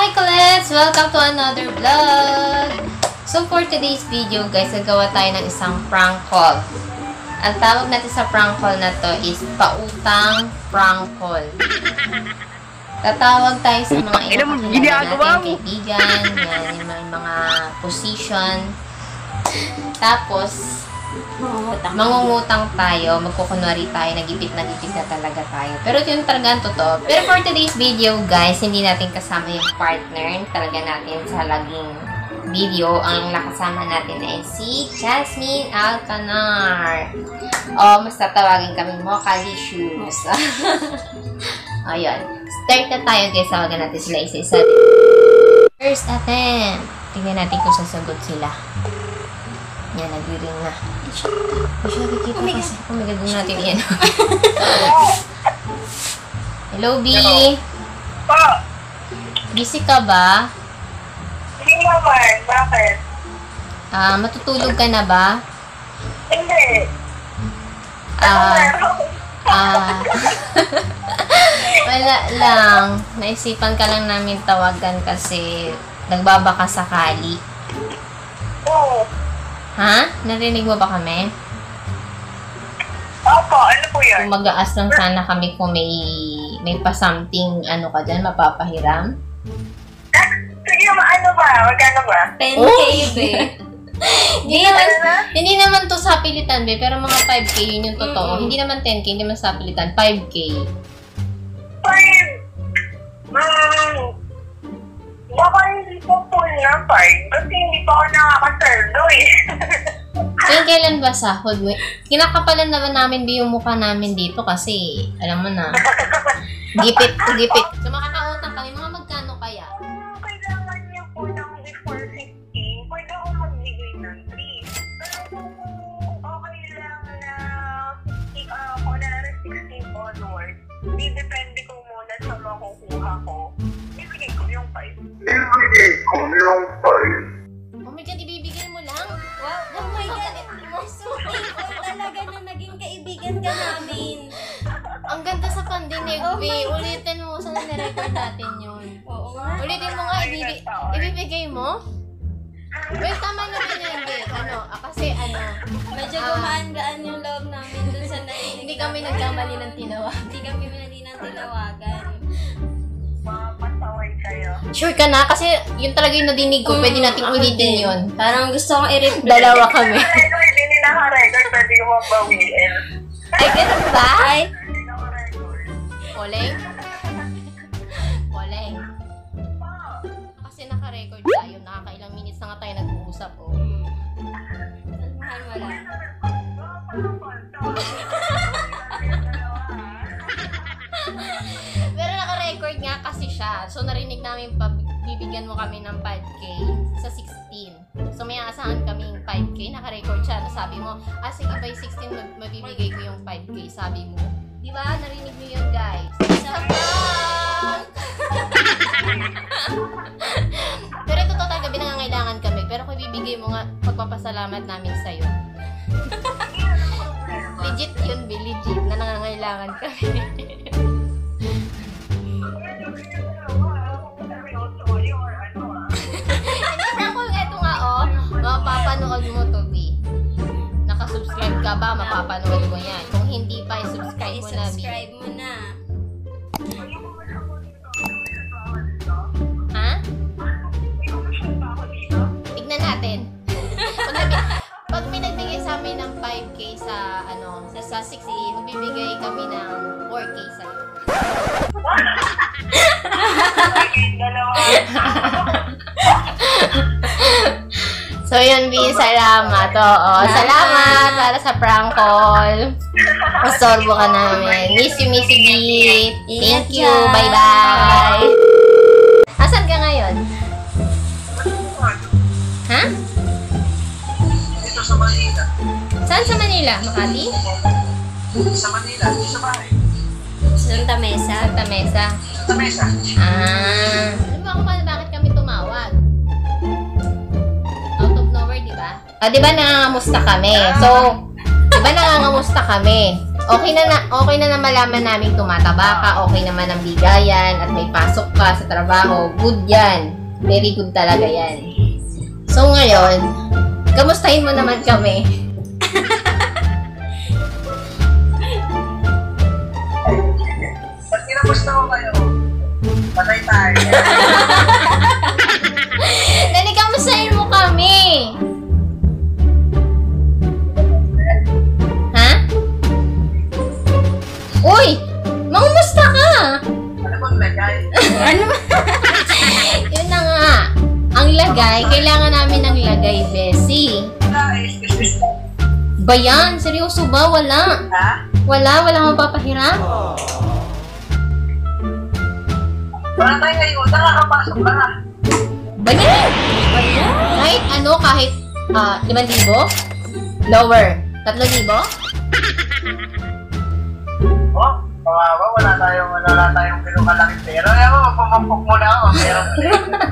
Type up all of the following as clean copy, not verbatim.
Hi Colets! Welcome to another vlog! So for today's video guys, gagawa tayo ng isang prank call. Ang tawag natin sa prank call na to is pautang prank call. Tatawag tayo sa mga inakakilala natin, kaibigan, yan, yung mga position. Tapos, mangungutang tayo, magkukunwari tayo, nagipit na talaga tayo. Pero yun talaga ang totoo. Pero for today's video, guys, hindi natin kasama yung partner talaga natin sa laging video. Ang nakasama natin ay si Jasmine Alcanar. O, mas tatawagin kami Mokalicious. Ayun. Start na tayo, guys. Tawagan natin sila isa-isa. First attempt. Tingnan natin kung sasagot sila. Yan, nag-ring na. Hindi siya kikita kasi. Oh my God, doon natin yan. Hello, B. Po. Busy ka ba? Hindi naman. Bakit? Matutulog ka na ba? Hindi. Wala lang. Naisipan ka lang namin tawagan kasi nagbabaka sakali. Oo. Ha? Narinig mo ba kami? Opo, ano po yun? Kung mag-aas lang sana kami kung may pa-something ano ka dyan, mapapahiram. Sige, ano ba? Magkano ba? 10K, be. Hindi naman to sa pilitan, be, pero mga 5K yun yung totoo. Hindi naman 10K, hindi naman sa pilitan. 5K. 5? Baka hindi po full na 5. Kasi hindi pa ako nakakaserdo eh. Kailan ba sahod? Kinakapalan naman namin yung mukha namin dito kasi, alam mo na, gipit. So makakautang kami, mga magkano kaya? Kailangan niyo po ng before 15. Pwede ako magbigay ng 3. Pero kung okay lang na kunwari 16 onward, depende ko muna sa makukuha ko. Ibigay ko yung 5. Oh my God, ibibigay mo lang? Wow, oh my God, so thankful talaga na naging kaibigan ka namin. Ang ganda sa pandinig, Oh be. my God. Ulitin mo, sana nirecord natin yun. Oo nga. Ulitin mo nga, ibibigay mo? Well, tama na din yun, be. Kasi Medyo gumaan-gaan yung loob namin dun sa narinig. hindi kami nagkamali ng tinawag. Hindi kami mali ng tinawagan. Mapasaway kayo. Sure ka na? Kasi yun talaga yung nadinig ko. Pwede nating ulitin yun. Parang gusto kong i-replay. Dalawa kami. Hindi naka-record, pwede ko mabawiin. Ay, ganun ba? Ay, Hindi naka-record. Oleng? Kasi naka-record tayo. Nakakailang minutes na nga tayo nag-uusap. Oh. mahal wala. Pero naka-record nga kasi siya. So, narinig namin bibigyan mo kami ng 5K sa 16. So, may aasahan kaming 5K. Naka-record siya. Sabi mo, sige, by 16, mabibigay ko yung 5K. Sabi mo. Di ba? Narinig niyo yun, guys. Sa prank! Pero totoo talaga, binangangailangan kami. Pero kung ibibigay mo nga, pagpapasalamat namin sa'yo. Legit yun, be. Legit na nangangailangan kami. Ito nga, oh. Mapapanood mo to, be. Nakasubscribe ka ba? Mapapanood mo yan. Kung hindi pa, subscribe mo na, be. Subscribe mo na. Ha? Tignan natin. Pag may nagbigay sa amin ng 5K sa, sa 16, magbibigay kami ng 4K sa'yo. So, yun, B. Salamat. Oo. Salamat para sa prank call. Masorbo ka namin. Miss you, B. Thank you. Bye-bye. Asan ka ngayon? Ha? Dito sa Manila. Saan sa Manila? Makati? Sa Manila, dito sa bahay. Santa Mesa. Santa Mesa. Sa mesa. Alam mo kung bakit kami tumawag? Out of nowhere, di ba? Di ba nangangamusta kami? So, di ba nangangamusta kami? okay na malaman namin tumataba ka, okay naman ang bigayan, at may pasok ka sa trabaho. Good yan. Very good talaga yan. So ngayon, kamustahin mo naman kami. Pag kinamusta ko kayo, patay tayo. Dali, kamustahin mo kami. Ha? Uy! Mangumusta ka? Ano bang lagay? Ano ba? Yun na nga. Ang lagay, kailangan namin ng lagay, Bessie. Is Ba yan? Seryoso ba? Wala. ha? Wala kang papahiram? Wala tayo ngayon, nakakapasok ka na. Ba yan? Kahit ano, kahit 5,000? Lower. 3,000? Oh, kawawa, wala tayong pinukalaking pera. Ayaw mo, magpamampok mo na ako. Meron ka.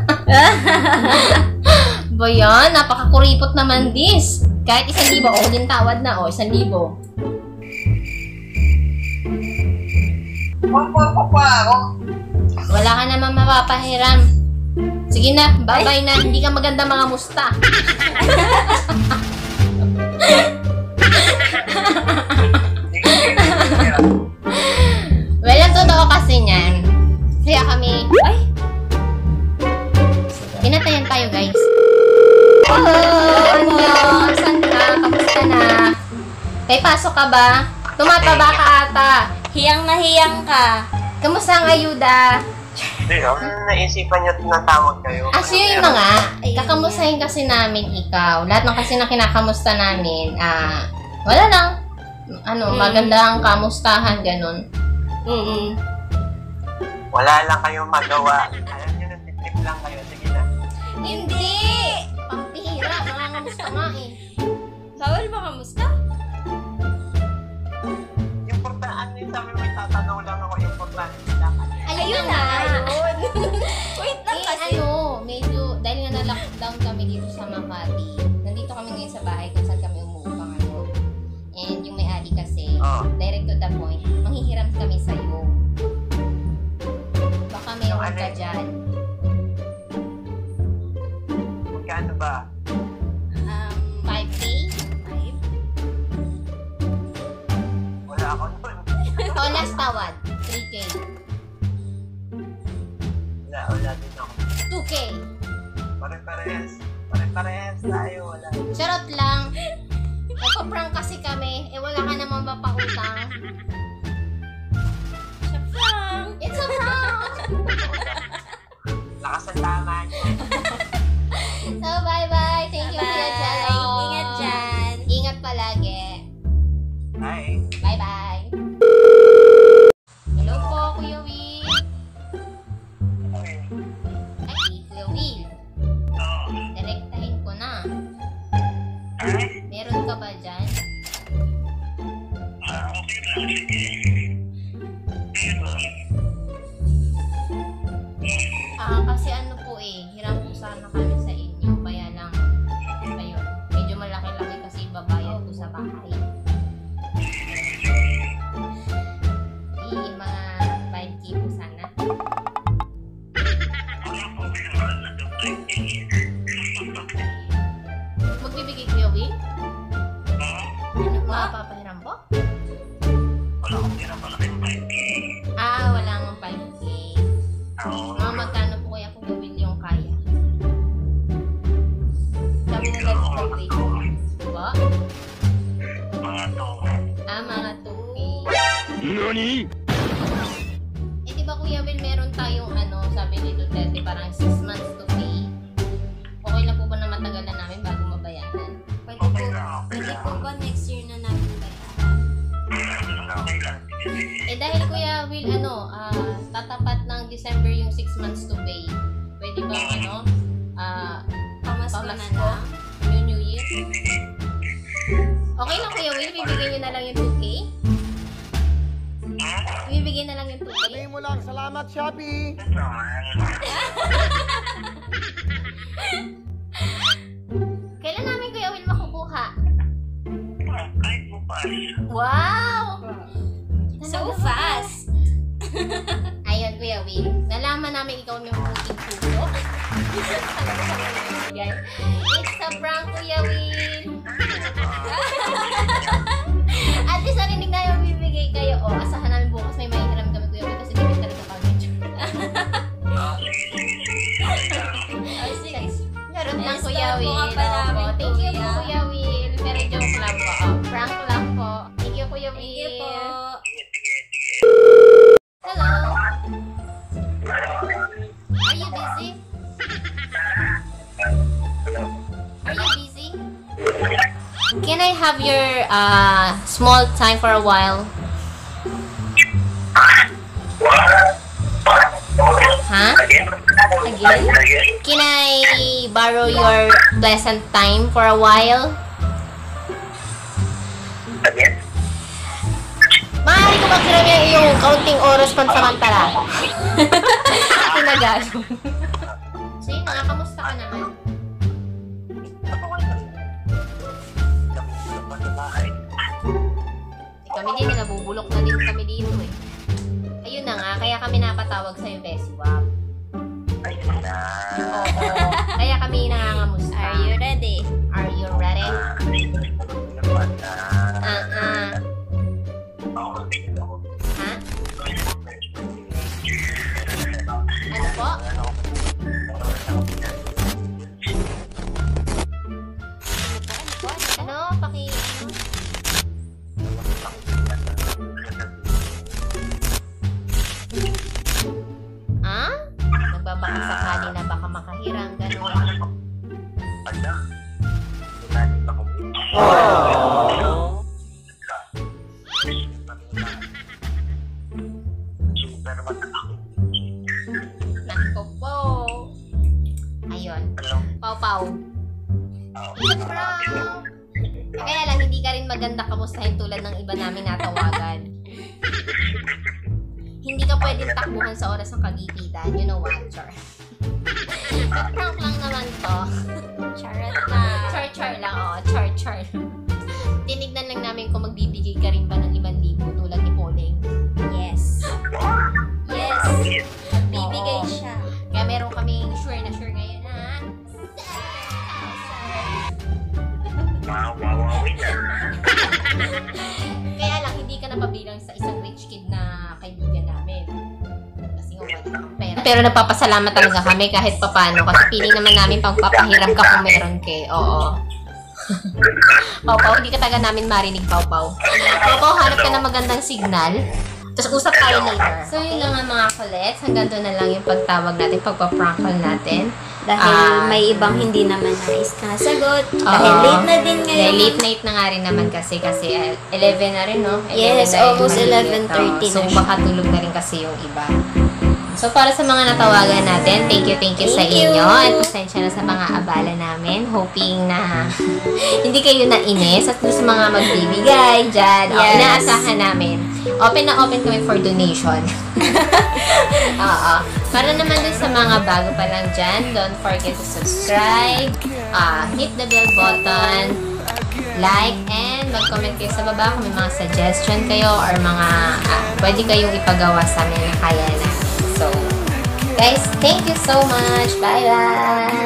Ba yan? Napakakuripot naman this. Kahit 1,000, din tawad na, 1,000. Mampok pa ako. Wala ka naman mapapahiram. Sige na, bye-bye na. Hindi ka maganda mga musta. Well, ang totoo kasi niyan. Kaya kami, pinatayan tayo, guys. Hello! Annyeong! Saan ka? Kamusta na? May pasok ka ba? Tumataba ka ata. Hiyang na hiyang ka. Kamusta ang ayuda? Hindi, naisipan niyo na tawag kayo. Yun na nga. Kakamustahin kasi namin ikaw. Lahat ng kasi na kinakamusta namin, wala lang. Maganda ang kamustahan, ganun. Wala lang kayong magawa. Alam niyo, nag-trip lang kayo. Sige na. Hindi! Pampihira, nangangamusta nga eh. Bawal ba kamusta? Importante yun, sabi mo, tatanong lang ako importante. Ayun na! Wait lang kasi. Medyo, dahil nga na-lockdown kami dito sa Makati, nandito kami ngayon sa bahay kung saan kami umuupang And yung may-ari kasi, direct to the point, manghihiram kami sa'yo. Baka meron ka dyan. Magkano ba? 5K? Wala ako nun. O last tawad, 3K. Wala din ako. 2K. Pare-parehas tayo. Wala. Charot lang. Nagpa-prank kasi kami, wala ka naman mapautang. Siya prank. It's a prank! Lakas ang tama niyo. So, bye-bye. Thank you, Kuya Chalo. Ingat dyan. Ingat palagi. Bye. Bye-bye. Hello po, Kuya Will. Ay, Kuya Will. Direktahin ko na. Meron ka ba dyan? Kasi ano po hiram po sana kami sa inyo. Kaya lang, ayun, medyo malaki-laki kasi babayad ko sa bahay. Mga 5K po sana. Magbibigay Kuya Will? Ano po? Papahiram po? Wala akong 5K. Mga magkano po kaya Kuya Will yung kaya? Sabi na nag-graduate. Diba? Mga 2K. NANI?! Diba Kuya Will, meron tayong sabi ni Duterte, parang 6 months to pay. Okay lang po ba na matagalan namin bago mabayaran? Pwede po ba next year na namin bayaran? Dahil Kuya Will, tatapat ng December yung 6 months to pay. Pwede ba Pamasko na pamasko? lang. New Year? Okay lang Kuya Will, bibigyan nyo na lang yung 2K? Bibigyan na lang yung 2K? Sabihin mo lang, salamat Shopee! Kailan namin Kuya Will makukuha? Kahit bukas. Wow! It's a prank, Kuya Will. At least narinig na yung bibigay kayo. O, asahan namin bukas may mahihiram kami, Kuya Will, kasi bibig talaga kami. Ay, sige. Charot lang, Nice Kuya talk mo Will. ka pa namin, Opo, thank you po, Kuya. Kuya Will. Pero joke lang po. Prank lang po. Thank you, Kuya Will. Thank you po. Hello. Are you busy? Are you busy? Can I have your small time for a while? Huh? Again? Can I borrow your pleasant time for a while? Maaari ko maghiram yung iyong kaunting oras pansamantala. Tinagalo. So yun nga, kamusta ka naman? Kami din, nabubulok na din kami dito eh. Ayun na nga, kaya kami napatawag sa'yo, Bessie Wap. Oo, kaya kami nangangamusta. Are you ready? Are you ready? Ha? Ano po? Ano? Paki... Ah? Nagbabaka sakali na baka makahirang gano'n. Nako po. Ayun. Pau-pau. It's a prank. Kaya lang, hindi ka rin maganda kamustahin tulad ng iba namin natawagan. Hindi ka pwedeng takbuhan sa oras ng kagipitan. You know what, Char? Prank lang naman to. Charot na. Char lang, oo. Char. Tinignan lang namin kung magbibigay ka rin ba ng 5,000 tulad ni Pauling. Yes. Yes. Bibigay Oo. siya. Kaya meron kaming sure na sure ngayon, ha? 7,000. Kaya lang, hindi ka napabilang sa isang rich kid na kaibigan namin. Kasi nga wala kang pera. Pero nagpapasalamat talaga kami kahit papano. Kasi piling naman namin pagpapahiram ka kung meron kay. Oo. Pau-pau, hindi ka taga namin marinig, Pau-pau. Pau-pau, hanap ka ng magandang signal. Tapos usap tayo later. So yun lang nga mga kulets. Hanggang doon na lang yung pagtawag natin, pagpa-prank call natin. Dahil may ibang hindi naman nais nasagot. Dahil Oo. late na din ngayon. Late night na nga rin naman kasi 11 na rin, no? 11 Yes, na rin almost mahigit, 11:30 oh. na So siya. baka tulog na rin kasi yung iba. So para sa mga natawagan natin, thank you sa Thank you. inyo. At pasensya na sa mga abala namin. Hoping na hindi kayo nainis. At sa mga magbibigay dyan, Yes. inaasahan namin. Open na open kami for donation. Oo. Para naman dun sa mga bago pa lang dyan, don't forget to subscribe, hit the bell button, like, and mag-comment kayo sa baba kung may mga suggestion kayo or mga pwede kayong ipagawa sa amin na kaya na. So, guys, thank you so much. Bye-bye!